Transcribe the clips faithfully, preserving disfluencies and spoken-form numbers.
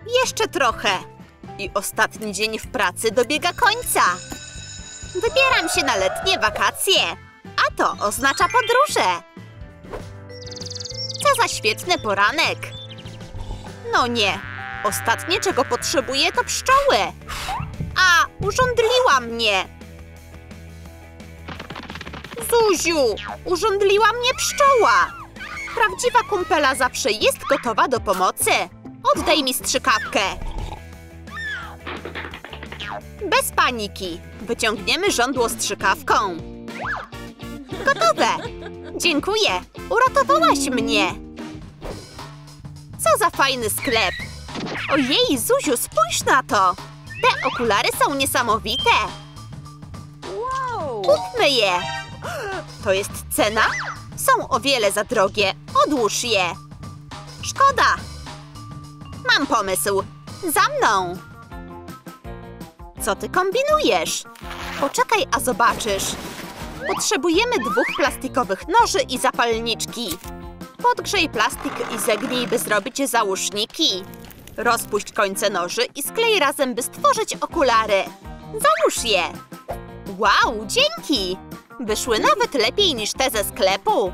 Jeszcze trochę. I ostatni dzień w pracy dobiega końca. Wybieram się na letnie wakacje. A to oznacza podróże. Co za świetny poranek. No nie. Ostatnie, czego potrzebuję, to pszczoły. A, urządliła mnie. Zuziu, urządliła mnie pszczoła. Prawdziwa kumpela zawsze jest gotowa do pomocy. Oddaj mi strzykawkę. Bez paniki. Wyciągniemy żądło strzykawką. Gotowe. Dziękuję. Uratowałaś mnie. Co za fajny sklep. Ojej, Zuziu, spójrz na to. Te okulary są niesamowite. Kupmy je. To jest cena? Są o wiele za drogie. Odłóż je. Szkoda. Mam pomysł. Za mną. Co ty kombinujesz? Poczekaj, a zobaczysz. Potrzebujemy dwóch plastikowych noży i zapalniczki. Podgrzej plastik i zegnij, by zrobić załóżniki. Rozpuść końce noży i sklej razem, by stworzyć okulary. Załóż je. Wow, dzięki! Wyszły nawet lepiej niż te ze sklepu.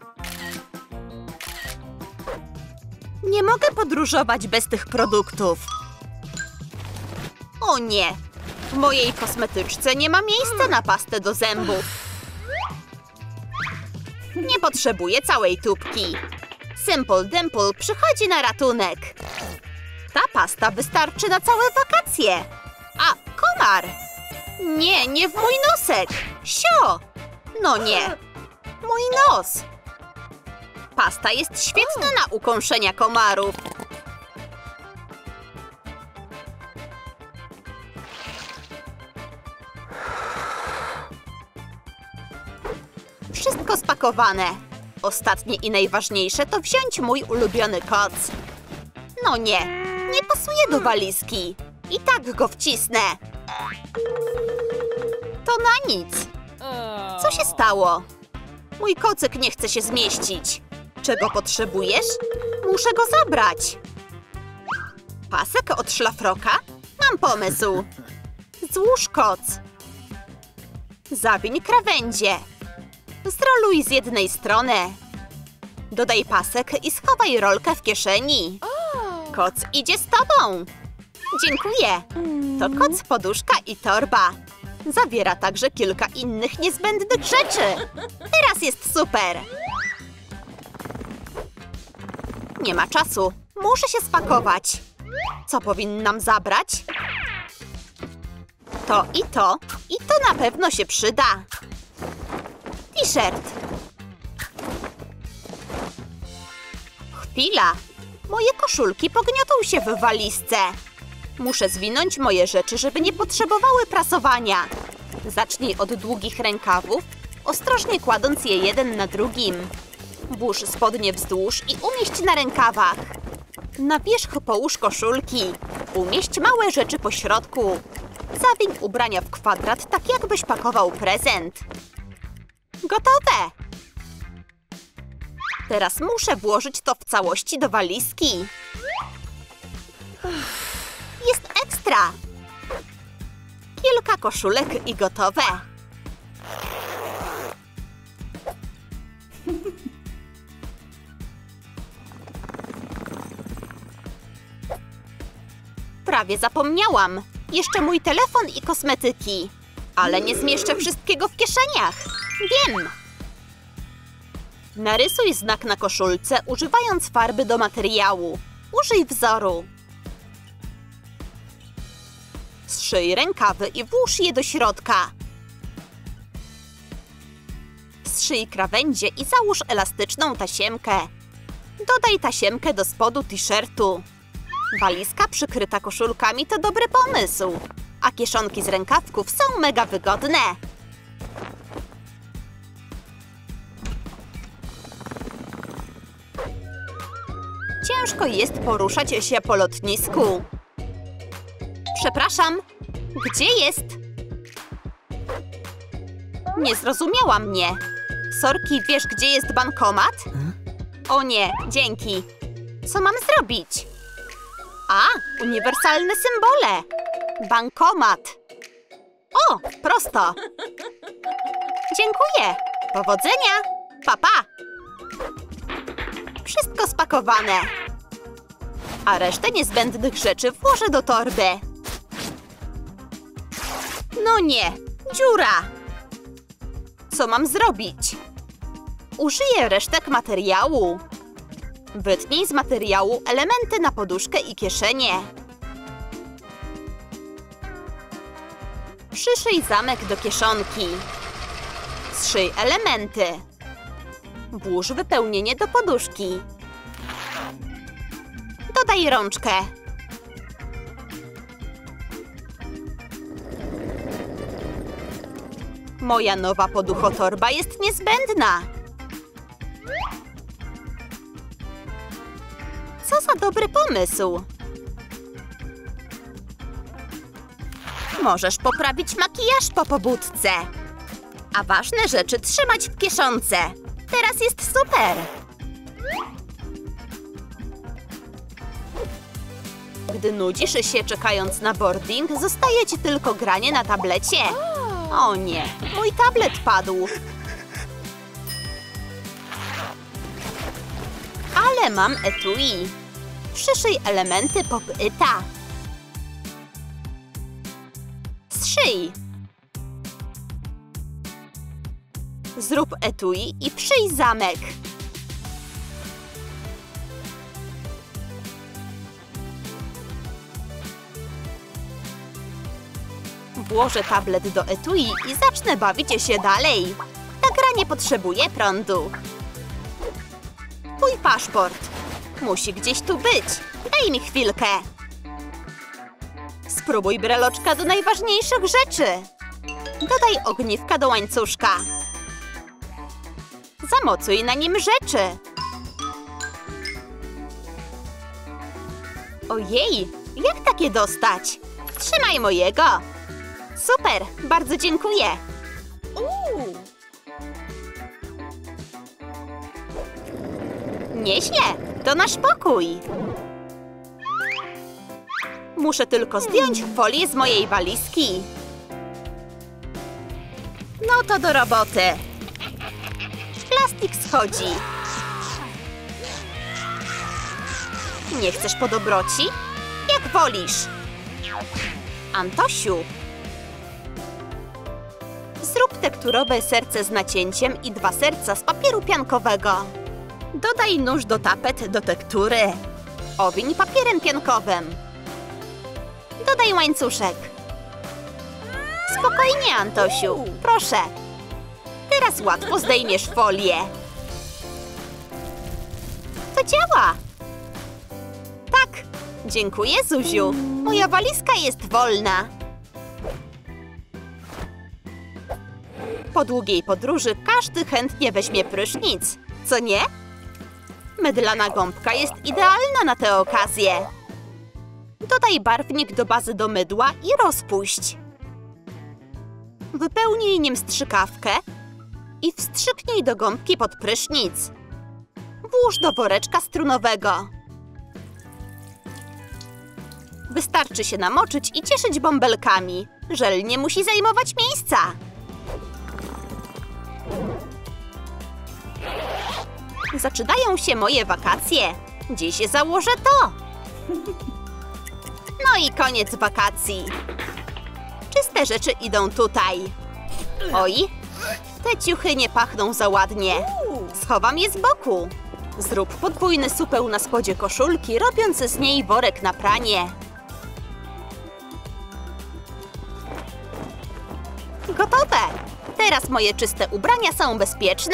Nie mogę podróżować bez tych produktów. O nie! W mojej kosmetyczce nie ma miejsca na pastę do zębów. Nie potrzebuję całej tubki. Simple Dimple przychodzi na ratunek. Ta pasta wystarczy na całe wakacje. A, komar! Nie, nie w mój nosek! Sio! No nie! Mój nos! Pasta jest świetna na ukąszenia komarów. Wszystko spakowane. Ostatnie i najważniejsze to wziąć mój ulubiony koc. No nie, nie pasuje do walizki. I tak go wcisnę. To na nic. Co się stało? Mój kocyk nie chce się zmieścić. Czego potrzebujesz? Muszę go zabrać. Pasek od szlafroka? Mam pomysł. Złóż koc. Zawiń krawędzie. Zroluj z jednej strony. Dodaj pasek i schowaj rolkę w kieszeni. Koc idzie z tobą. Dziękuję. To koc, poduszka i torba. Zawiera także kilka innych niezbędnych rzeczy. Teraz jest super. Nie ma czasu. Muszę się spakować. Co powinnam zabrać? To i to. I to na pewno się przyda. T-shirt. Chwila. Moje koszulki pogniotą się w walizce. Muszę zwinąć moje rzeczy, żeby nie potrzebowały prasowania. Zacznij od długich rękawów, ostrożnie kładąc je jeden na drugim. Włóż spodnie wzdłuż i umieść na rękawach. Na wierzch połóż koszulki. Umieść małe rzeczy po środku. Zawiń ubrania w kwadrat, tak jakbyś pakował prezent. Gotowe! Teraz muszę włożyć to w całości do walizki. Jest ekstra! Kilka koszulek i gotowe. Prawie zapomniałam. Jeszcze mój telefon i kosmetyki. Ale nie zmieszczę wszystkiego w kieszeniach. Wiem! Narysuj znak na koszulce, używając farby do materiału. Użyj wzoru. Zszyj rękawy i włóż je do środka. Zszyj krawędzie i załóż elastyczną tasiemkę. Dodaj tasiemkę do spodu t-shirtu. Walizka przykryta koszulkami to dobry pomysł. A kieszonki z rękawków są mega wygodne. Ciężko jest poruszać się po lotnisku. Przepraszam, gdzie jest? Nie zrozumiała mnie. Sorki, wiesz, gdzie jest bankomat? O nie, dzięki. Co mam zrobić? A, uniwersalne symbole. Bankomat. O, prosto. Dziękuję. Powodzenia. Pa, pa. Wszystko spakowane. A resztę niezbędnych rzeczy włożę do torby. No nie, dziura. Co mam zrobić? Użyję resztek materiału. Wytnij z materiału elementy na poduszkę i kieszenie. Przyszyj zamek do kieszonki. Zszyj elementy. Włóż wypełnienie do poduszki. Dodaj rączkę. Moja nowa poduchotorba jest niezbędna. Co za dobry pomysł. Możesz poprawić makijaż po pobudce. A ważne rzeczy trzymać w kieszonce. Teraz jest super. Gdy nudzisz się czekając na boarding, zostaje ci tylko granie na tablecie. O nie, mój tablet padł. Ale mam etui. Przyszyj elementy pop-ita. Zszyj. Zrób etui i przyj zamek. Włożę tablet do etui i zacznę bawić się dalej. Ta gra nie potrzebuje prądu. Mój paszport. Musi gdzieś tu być. Daj mi chwilkę. Spróbuj breloczka do najważniejszych rzeczy. Dodaj ogniwka do łańcuszka. Zamocuj na nim rzeczy. Ojej, jak takie dostać? Trzymaj mojego. Super, bardzo dziękuję. Uuu. Nieźle, to nasz pokój. Muszę tylko zdjąć folię z mojej walizki. No to do roboty. Plastik schodzi. Nie chcesz po dobroci? Jak wolisz. Antosiu. Zrób tekturowe serce z nacięciem i dwa serca z papieru piankowego. Dodaj nóż do tapet do tektury. Owiń papierem piankowym. Dodaj łańcuszek. Spokojnie, Antosiu. Proszę. Teraz łatwo zdejmiesz folię. To działa. Tak. Dziękuję, Zuziu. Moja walizka jest wolna. Po długiej podróży każdy chętnie weźmie prysznic. Co nie? Mydlana gąbka jest idealna na tę okazję. Dodaj barwnik do bazy do mydła i rozpuść. Wypełnij nim strzykawkę i wstrzyknij do gąbki pod prysznic. Włóż do woreczka strunowego. Wystarczy się namoczyć i cieszyć bąbelkami. Żel nie musi zajmować miejsca. Zaczynają się moje wakacje. Dziś założę to. No i koniec wakacji. Czyste rzeczy idą tutaj. Oj, te ciuchy nie pachną za ładnie. Schowam je z boku. Zrób podwójny supeł na spodzie koszulki, robiąc z niej worek na pranie. Gotowe! Teraz moje czyste ubrania są bezpieczne.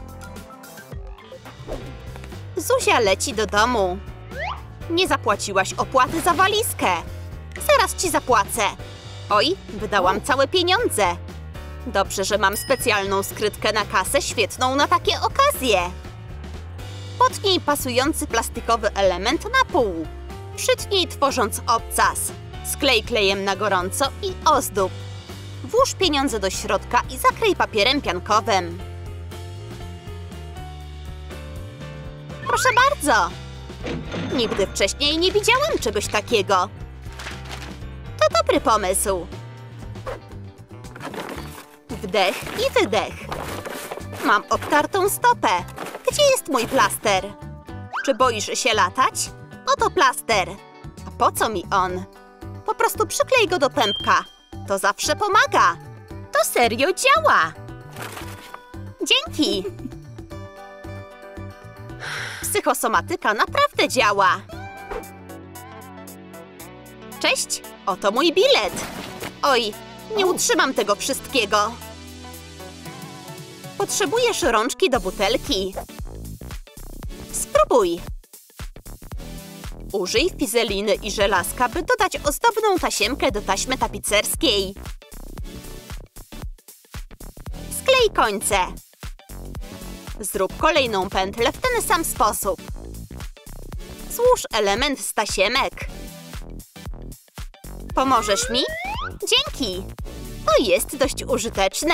Zuzia leci do domu. Nie zapłaciłaś opłaty za walizkę. Zaraz ci zapłacę. Oj, wydałam całe pieniądze. Dobrze, że mam specjalną skrytkę na kasę, świetną na takie okazje. Potnij pasujący plastikowy element na pół. Przytnij tworząc obcas. Sklej klejem na gorąco i ozdób. Włóż pieniądze do środka i zakryj papierem piankowym. Proszę bardzo! Nigdy wcześniej nie widziałam czegoś takiego. To dobry pomysł. Wdech i wydech. Mam obtartą stopę. Gdzie jest mój plaster? Czy boisz się latać? Oto plaster. A po co mi on? Po prostu przyklej go do pępka. To zawsze pomaga. To serio działa. Dzięki. Psychosomatyka naprawdę działa. Cześć, oto mój bilet. Oj, nie utrzymam tego wszystkiego. Potrzebujesz rączki do butelki. Spróbuj. Użyj fizeliny i żelazka, by dodać ozdobną tasiemkę do taśmy tapicerskiej. Sklej końce. Zrób kolejną pętlę w ten sam sposób. Złóż element z tasiemek. Pomożesz mi? Dzięki! To jest dość użyteczne.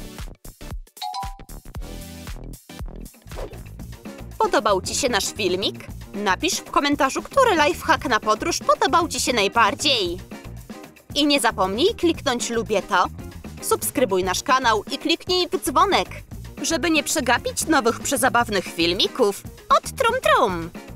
Podobał Ci się nasz filmik? Napisz w komentarzu, który lifehack na podróż podobał Ci się najbardziej. I nie zapomnij kliknąć lubię to, subskrybuj nasz kanał i kliknij w dzwonek, żeby nie przegapić nowych przezabawnych filmików od Trum Trum.